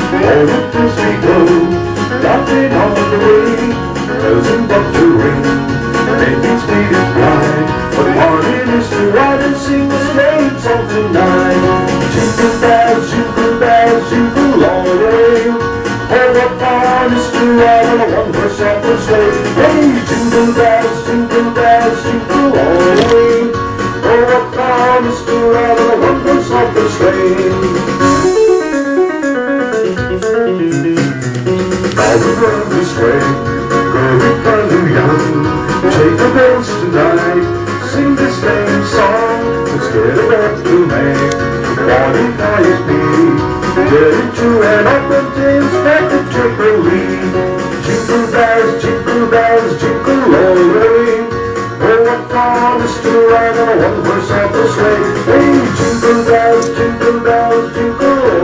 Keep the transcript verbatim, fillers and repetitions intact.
All the Disney go, laughing on the way, bells up to ring, making speed and fly. What fun it is to ride and sing the sleigh song tonight. Jingle bells, jingle bells, jingle all the way. Oh, what fun it is to ride on a one-horse open sleigh. Hey, jingle bells, jingle bells, jingle all the way. Oh, what fun it is to ride on a one-horse open sleigh. All the world is great, growing further young. Take the bells tonight, sing this same song. Let's get a back to May, forty-five is me. Get into an open dance back to Tripoli. Jingle bells, jingle bells, jingle all the way. Oh, what fun it is to ride on a one-horse open sleigh. Hey, jingle bells, jingle bells, jingle